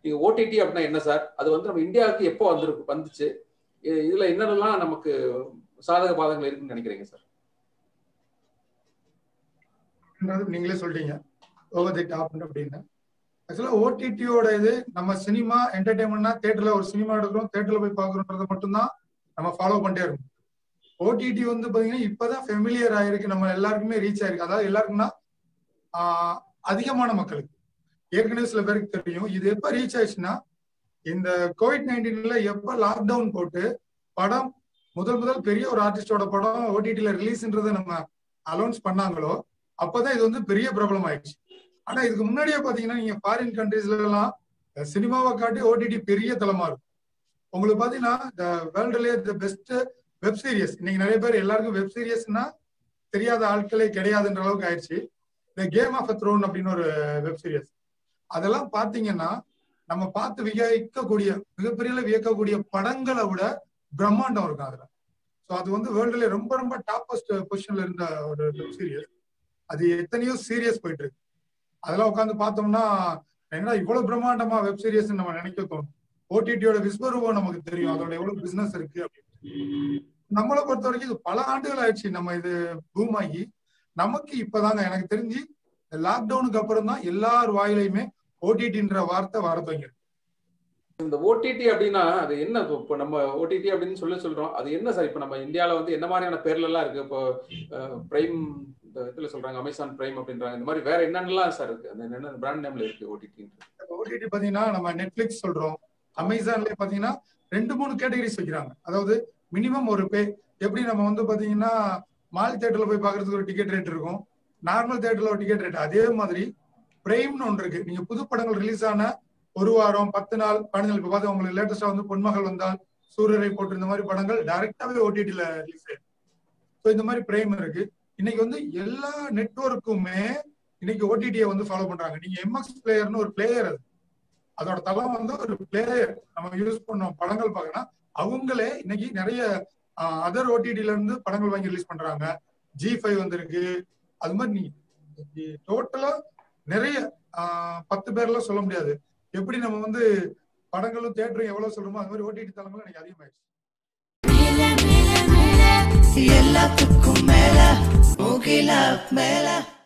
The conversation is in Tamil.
நீங்க ஓடிடி அப்படின்னா என்ன சார், அது வந்து நம்ம இந்தியாவுக்கு எப்போ வந்துச்சு, இதுல என்னென்னலாம் நமக்கு சாதக பாதங்கள் இருக்குன்னு நினைக்கிறீங்க சார்? நீங்களே சொல்றீங்க ஓவர் தி டாப் அப்படின்னு. ஆக்சுவலா ஓடிடியோட இது நம்ம சினிமா என்டர்டைன்மெண்ட்னா தியேட்டர்ல ஒரு சினிமா எடுக்கிறோம், தியேட்டர்ல போய் பாக்குறோம்ன்றத மட்டும்தான் நம்ம ஃபாலோ பண்ணிட்டே இருக்கோம். ஓடிடி வந்து பாத்தீங்கன்னா இப்பதான் ஃபெமிலியர் ஆயிருக்கு, நம்ம எல்லாருக்குமே ரீச் ஆயிருக்கு. அதாவது எல்லாருக்குன்னா அதிகமான மக்களுக்கு ஏற்கனவே சில பேருக்கு தெரியும். இது எப்ப ரீச் ஆயிடுச்சுன்னா இந்த COVID-19 எப்ப லாக்டவுன் போட்டு படம் முதல் பெரிய ஒரு ஆர்டிஸ்டோட படம் ஓடிடில ரிலீஸ்ன்றதை நம்ம அலௌன்ஸ் பண்ணாங்களோ அப்பதான் இது வந்து பெரிய ப்ராப்ளம் ஆயிடுச்சு. ஆனா இதுக்கு முன்னாடியே பாத்தீங்கன்னா நீங்க ஃபாரின் கண்ட்ரீஸ்ல எல்லாம் சினிமாவை காட்டி ஓடிடி பெரிய தளமா இருக்கும். உங்களுக்கு பாத்தீங்கன்னா வேர்ல்டுலயே பெஸ்ட் வெப் சீரிஸ் இன்னைக்கு நிறைய பேர் எல்லாருக்கும் வெப் சீரிஸ்னா தெரியாத ஆட்களே கிடையாதுன்ற அளவுக்கு ஆயிடுச்சு. இந்த கேம் ஆஃப் த்ரோன் அப்படின்னு ஒரு வெப் சீரிஸ், அதெல்லாம் பாத்தீங்கன்னா நம்ம பார்த்து வியக்கக்கூடிய மிகப்பெரிய வியக்கக்கூடிய படங்களை விட பிரம்மாண்டம் இருக்கும் அதுல. ஸோ அது வந்து வேர்ல்டுல ரொம்ப டாப்பஸ்ட் பொசிஷன்ல இருந்த ஒரு வெப் சீரிஸ். அது எத்தனையோ சீரியஸ் போயிட்டு இருக்கு. அதெல்லாம் உட்காந்து பார்த்தோம்னா என்ன இவ்வளவு பிரம்மாண்டமா வெப் சீரிஸ் நம்ம நினைக்க தோணும். ஓடிடியோட விஸ்வரூபம் நமக்கு தெரியும், அதோட எவ்வளவு பிசினஸ் இருக்கு அப்படின்னு. நம்மளை பொறுத்த வரைக்கும் இது பல ஆண்டுகள் ஆயிடுச்சு நம்ம இது பூம் ஆகி. நமக்கு இப்பதாங்க எனக்கு தெரிஞ்சு லாக்டவுனுக்கு அப்புறம் தான் எல்லார் வாயிலையுமே ஓடிடின்ற வார்த்தை வர தொடங்கிருக்கு. இந்த ஓடிடி அப்படின்னா அது என்ன? இப்போ நம்ம ஓடிடி அப்படின்னு சொல்றோம், அது என்ன சார்? இப்போ நம்ம இந்தியாவில் வந்து என்ன மாதிரியான பேர்ல எல்லாம் இருக்கு? இப்போ பிரைம் இதுல சொல்றாங்க, அமேசான் பிரைம் அப்படின்றாங்க. இந்த மாதிரி வேற என்னென்னலாம் சார் இருக்கு? அந்த என்ன பிராண்ட் நேம்ல இருக்கு ஓடிடி? ஓடிடி பாத்தீங்கன்னா நம்ம நெட்ஃபிளிக்ஸ் சொல்றோம், அமேசான்ல பாத்தீங்கன்னா 2-3 கேட்டகரிஸ் வைக்கிறாங்க. அதாவது மினிமம் ஒரு பே. எப்படி நம்ம வந்து பாத்தீங்கன்னா மால் தியேட்டர்ல போய் பாக்குறதுக்கு ஒரு டிக்கெட் ரேட் இருக்கும், நார்மல் தியேட்டர்ல ஒரு டிக்கெட் ரேட், அதே மாதிரி பிரைம்னு ஒன்று இருக்கு. நீங்க புது படங்கள் ரிலீஸ் ஆன ஒரு வாரம் 10 நாள் 15 நாள், இப்ப பார்த்து உங்களுக்கு லேட்டஸ்டா வந்து பொன்மகள் வந்தால், சூரியரை போட்டு இந்த மாதிரி படங்கள் டைரக்டாவே ஓடிடில ரிலீஸ் ஆயிருக்கு. ஸோ இந்த மாதிரி பிரைம் இருக்கு. இன்னைக்கு வந்து எல்லா நெட்வொர்க்குமே இன்னைக்கு ஓடிடியை வந்து ஃபாலோ பண்றாங்க. நீங்க எம்எக்ஸ் பிளேயர்னு ஒரு பிளேயர், அது அதோட தளம் வந்து ஒரு பிளேயர் நம்ம யூஸ் பண்ணோம் படங்கள் பார்க்கணும். அவங்களே இன்னைக்கு நிறைய அதர் ஓடிடில இருந்து படங்கள் வாங்கி ரிலீஸ் பண்றாங்க. G5 வந்திருக்கு. அது மாதிரி நீ டோட்டலா நிறைய 10 பேர்லாம் சொல்ல முடியாது. எப்படி நம்ம வந்து படங்களும் தியேட்டரும் எவ்வளவு சொல்றோமோ அது மாதிரி ஓடிடி தளங்களும் எனக்கு அதிகமாயிடுச்சு. எல்லாத்துக்கும் மேல